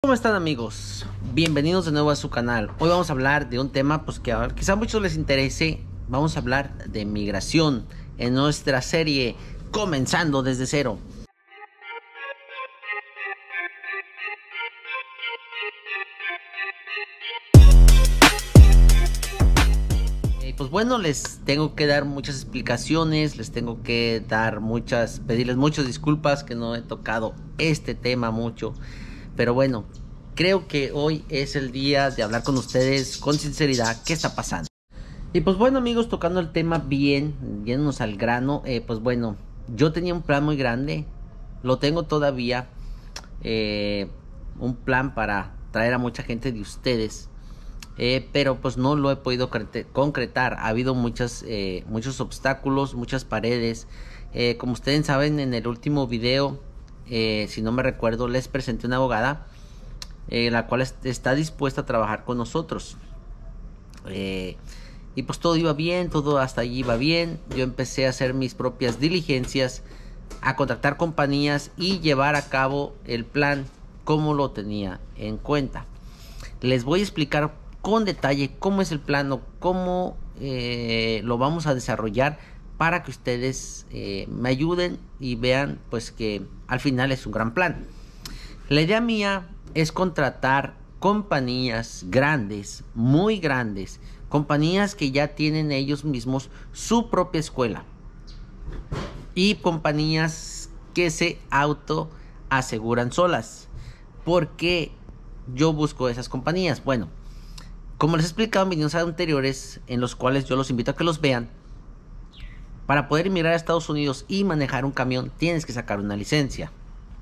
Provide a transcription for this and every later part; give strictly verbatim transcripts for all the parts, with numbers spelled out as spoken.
¿Cómo están, amigos? Bienvenidos de nuevo a su canal. Hoy vamos a hablar de un tema pues que a, quizá a muchos les interese. Vamos a hablar de migración en nuestra serie Comenzando desde cero. Eh, pues bueno, les tengo que dar muchas explicaciones, les tengo que dar muchas, pedirles muchas disculpas que no he tocado este tema mucho. Pero bueno, creo que hoy es el día de hablar con ustedes con sinceridad qué está pasando. Y pues bueno, amigos, tocando el tema bien, yéndonos al grano, eh, pues bueno, yo tenía un plan muy grande, lo tengo todavía, eh, un plan para traer a mucha gente de ustedes, eh, pero pues no lo he podido concretar. Ha habido muchas, eh, muchos obstáculos, muchas paredes. Eh, como ustedes saben, en el último video, Eh, si no me recuerdo, les presenté una abogada eh, la cual est está dispuesta a trabajar con nosotros, eh, y pues todo iba bien, todo hasta allí iba bien. Yo empecé a hacer mis propias diligencias, a contactar compañías y llevar a cabo el plan como lo tenía en cuenta. Les voy a explicar con detalle cómo es el plan o cómo eh, lo vamos a desarrollar, para que ustedes eh, me ayuden y vean pues que al final es un gran plan. La idea mía es contratar compañías grandes, muy grandes, compañías que ya tienen ellos mismos su propia escuela, y compañías que se auto aseguran solas. ¿Por qué yo busco esas compañías? Bueno, como les he explicado en videos anteriores, en los cuales yo los invito a que los vean, para poder emigrar a Estados Unidos y manejar un camión tienes que sacar una licencia,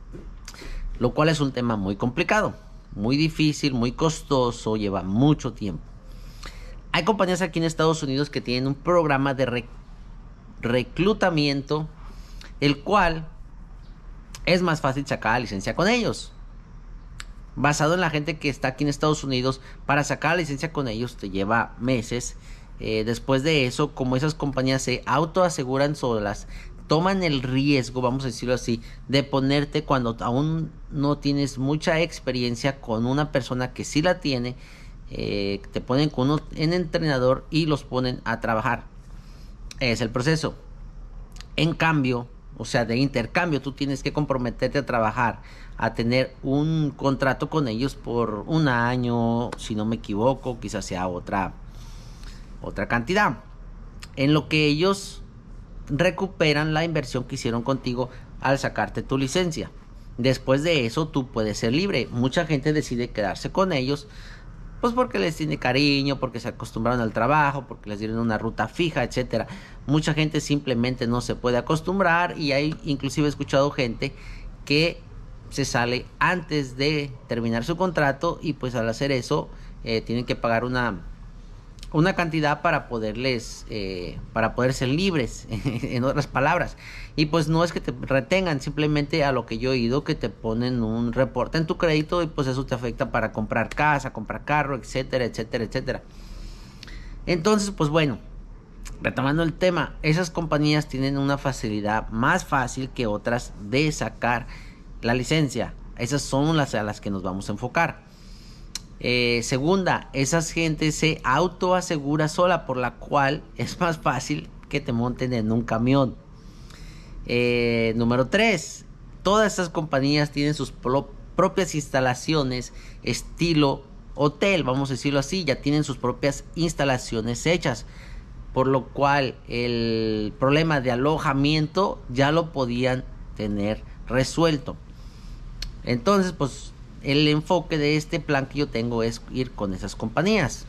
lo cual es un tema muy complicado, muy difícil, muy costoso, lleva mucho tiempo. Hay compañías aquí en Estados Unidos que tienen un programa de rec reclutamiento, el cual es más fácil sacar la licencia con ellos. Basado en la gente que está aquí en Estados Unidos, para sacar la licencia con ellos te lleva meses. Eh, después de eso, como esas compañías se autoaseguran solas, toman el riesgo, vamos a decirlo así, de ponerte cuando aún no tienes mucha experiencia con una persona que sí la tiene. Eh, te ponen con un entrenador y los ponen a trabajar. Es el proceso. En cambio, o sea, de intercambio, tú tienes que comprometerte a trabajar, a tener un contrato con ellos por un año, si no me equivoco, quizás sea otra otra cantidad, en lo que ellos recuperan la inversión que hicieron contigo al sacarte tu licencia. Después de eso tú puedes ser libre. Mucha gente decide quedarse con ellos pues porque les tiene cariño, porque se acostumbraron al trabajo, porque les dieron una ruta fija, etcétera. Mucha gente simplemente no se puede acostumbrar, y hay inclusive he escuchado gente que se sale antes de terminar su contrato, y pues al hacer eso eh, tienen que pagar una una cantidad para poderles eh, para poder ser libres en otras palabras. Y pues no es que te retengan, simplemente a lo que yo he oído, que te ponen un reporte en tu crédito, y pues eso te afecta para comprar casa, comprar carro, etcétera, etcétera, etcétera. Entonces pues bueno, retomando el tema, esas compañías tienen una facilidad más fácil que otras de sacar la licencia. Esas son las a las que nos vamos a enfocar. Eh, segunda, esas gente se autoasegura sola, por la cual es más fácil que te monten en un camión. Eh, número tres, todas esas compañías tienen sus pro propias instalaciones estilo hotel, vamos a decirlo así, ya tienen sus propias instalaciones hechas, por lo cual el problema de alojamiento ya lo podían tener resuelto. Entonces pues el enfoque de este plan que yo tengo es ir con esas compañías.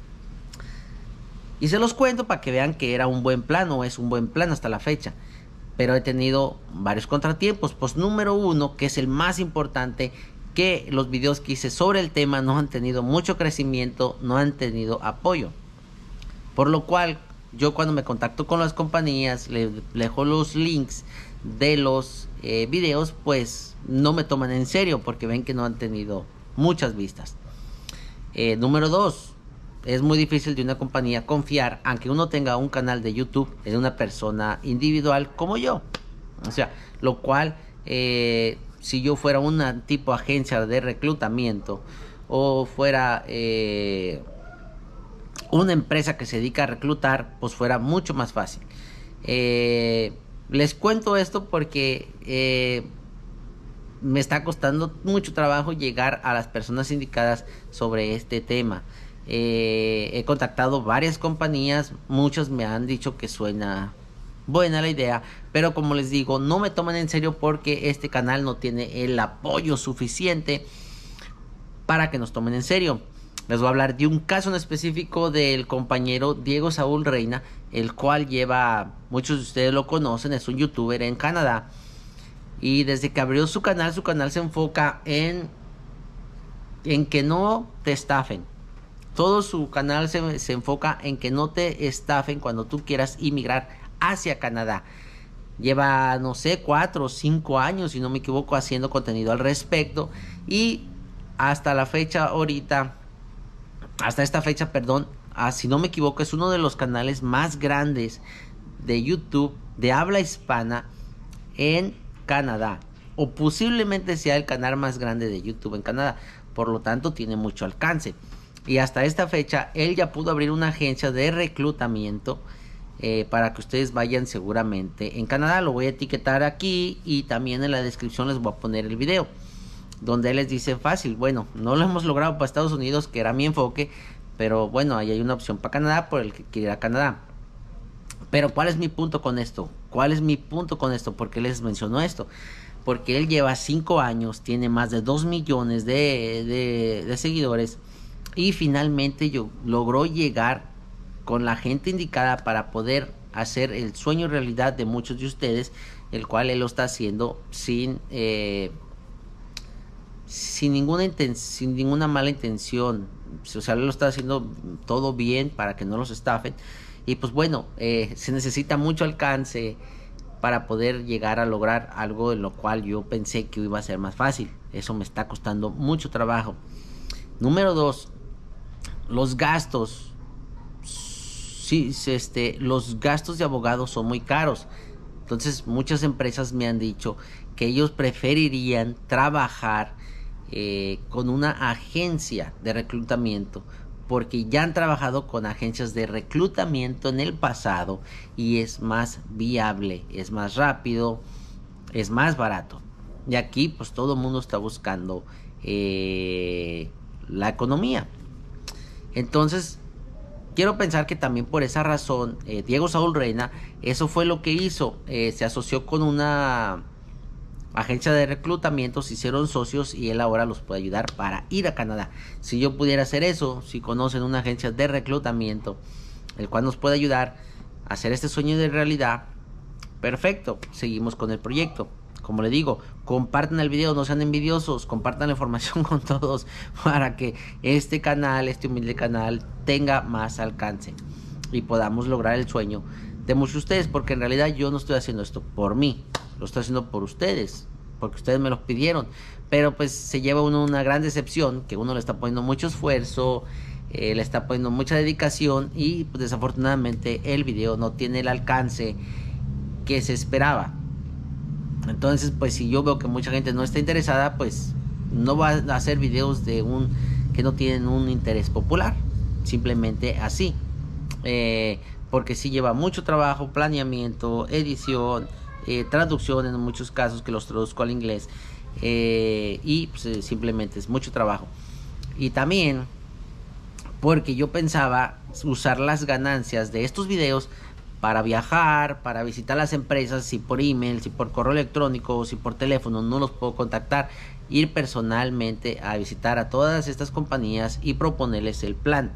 Y se los cuento para que vean que era un buen plan, o es un buen plan hasta la fecha. Pero he tenido varios contratiempos. Pues número uno, que es el más importante, que los videos que hice sobre el tema no han tenido mucho crecimiento, no han tenido apoyo. Por lo cual, yo cuando me contacto con las compañías, les dejo los links de los eh, videos, pues no me toman en serio porque ven que no han tenido muchas vistas. Eh, número dos, es muy difícil de una compañía confiar, aunque uno tenga un canal de YouTube, en una persona individual como yo. O sea, lo cual eh, si yo fuera una tipo agencia de reclutamiento o fuera eh, una empresa que se dedica a reclutar, pues fuera mucho más fácil. Eh, les cuento esto porque eh, me está costando mucho trabajo llegar a las personas indicadas sobre este tema. Eh, he contactado varias compañías, muchos me han dicho que suena buena la idea, pero como les digo, no me toman en serio porque este canal no tiene el apoyo suficiente para que nos tomen en serio. Les voy a hablar de un caso en específico del compañero Diego Saúl Reina, el cual lleva, muchos de ustedes lo conocen, es un youtuber en Canadá. Y desde que abrió su canal, su canal se enfoca en, en que no te estafen. Todo su canal se, se enfoca en que no te estafen cuando tú quieras inmigrar hacia Canadá. Lleva, no sé, cuatro o cinco años, si no me equivoco, haciendo contenido al respecto. Y hasta la fecha ahorita, hasta esta fecha, perdón, ah, si no me equivoco, es uno de los canales más grandes de YouTube de habla hispana en Canadá, o posiblemente sea el canal más grande de YouTube en Canadá. Por lo tanto, tiene mucho alcance. Y hasta esta fecha, él ya pudo abrir una agencia de reclutamiento eh, para que ustedes vayan seguramente en Canadá. Lo voy a etiquetar aquí y también en la descripción les voy a poner el video donde él les dice fácil. Bueno, no lo hemos logrado para Estados Unidos, que era mi enfoque, pero bueno, ahí hay una opción para Canadá por el que quiere ir a Canadá. Pero ¿cuál es mi punto con esto? ¿Cuál es mi punto con esto? ¿Por qué les menciono esto? Porque él lleva cinco años, tiene más de dos millones de, de, de seguidores y finalmente yo, logró llegar con la gente indicada para poder hacer el sueño realidad de muchos de ustedes, el cual él lo está haciendo sin, eh, sin, ninguna inten sin ninguna mala intención. O sea, él lo está haciendo todo bien para que no los estafen. Y pues bueno, eh, se necesita mucho alcance para poder llegar a lograr algo en lo cual yo pensé que iba a ser más fácil. Eso me está costando mucho trabajo. Número dos, los gastos. Sí, este, los gastos de abogados son muy caros. Entonces muchas empresas me han dicho que ellos preferirían trabajar eh, con una agencia de reclutamiento, porque ya han trabajado con agencias de reclutamiento en el pasado y es más viable, es más rápido, es más barato. Y aquí pues todo el mundo está buscando eh, la economía. Entonces quiero pensar que también por esa razón eh, Diego Saúl Reina, eso fue lo que hizo. Eh, se asoció con una agencia de reclutamiento, se hicieron socios y él ahora los puede ayudar para ir a Canadá. Si yo pudiera hacer eso, si conocen una agencia de reclutamiento el cual nos puede ayudar a hacer este sueño de realidad, perfecto, seguimos con el proyecto. Como le digo, compartan el video, no sean envidiosos, compartan la información con todos para que este canal, este humilde canal tenga más alcance y podamos lograr el sueño de muchos de ustedes, porque en realidad yo no estoy haciendo esto por mí, lo estoy haciendo por ustedes, porque ustedes me lo pidieron. Pero pues se lleva uno una gran decepción, que uno le está poniendo mucho esfuerzo, eh, le está poniendo mucha dedicación y pues desafortunadamente el video no tiene el alcance que se esperaba. Entonces pues si yo veo que mucha gente no está interesada, pues no va a hacer videos de un que no tienen un interés popular, simplemente así. Eh, porque sí lleva mucho trabajo, planeamiento, edición, eh, traducción en muchos casos, que los traduzco al inglés, eh, y pues, eh, simplemente es mucho trabajo. Y también porque yo pensaba usar las ganancias de estos videos para viajar, para visitar las empresas, si por email, si por correo electrónico, si por teléfono no los puedo contactar, ir personalmente a visitar a todas estas compañías y proponerles el plan.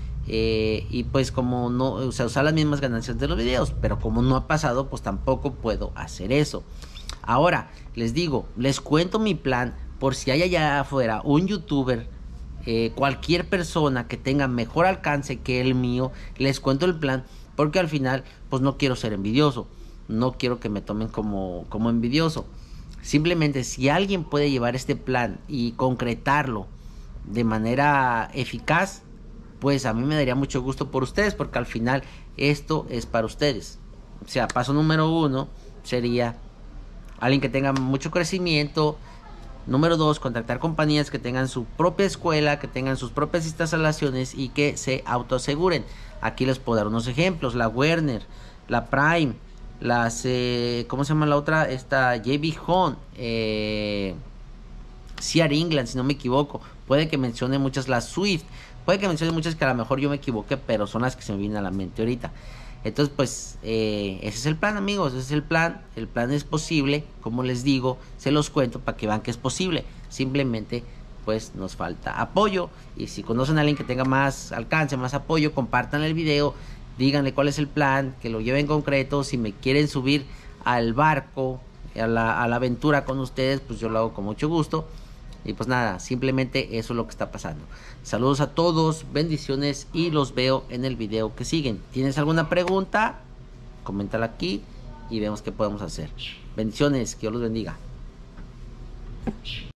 Eh, y pues como no, o sea, usar las mismas ganancias de los videos, pero como no ha pasado, pues tampoco puedo hacer eso. Ahora, les digo, les cuento mi plan por si hay allá afuera un youtuber, eh, cualquier persona que tenga mejor alcance que el mío, les cuento el plan, porque al final, pues no quiero ser envidioso, no quiero que me tomen como, como envidioso. Simplemente si alguien puede llevar este plan y concretarlo de manera eficaz, pues a mí me daría mucho gusto por ustedes, porque al final esto es para ustedes. O sea, paso número uno sería alguien que tenga mucho crecimiento, Número dos, contactar compañías que tengan su propia escuela, que tengan sus propias instalaciones y que se autoaseguren. Aquí les puedo dar unos ejemplos. La Werner, la Prime, las, eh, ¿cómo se llama la otra? Esta J B. Hunt, eh, C R England, si no me equivoco. Puede que mencione muchas, las Swift. Puede que mencione muchas que a lo mejor yo me equivoqué, pero son las que se me vienen a la mente ahorita. Entonces, pues, eh, ese es el plan, amigos, ese es el plan. El plan es posible, como les digo, se los cuento para que vean que es posible. Simplemente, pues, nos falta apoyo. Y si conocen a alguien que tenga más alcance, más apoyo, compartan el video, díganle cuál es el plan, que lo lleven concreto. Si me quieren subir al barco, a la, a la aventura con ustedes, pues yo lo hago con mucho gusto. Y pues nada, simplemente eso es lo que está pasando. Saludos a todos, bendiciones y los veo en el video que siguen. ¿Tienes alguna pregunta? Coméntala aquí y vemos qué podemos hacer. Bendiciones, que Dios los bendiga.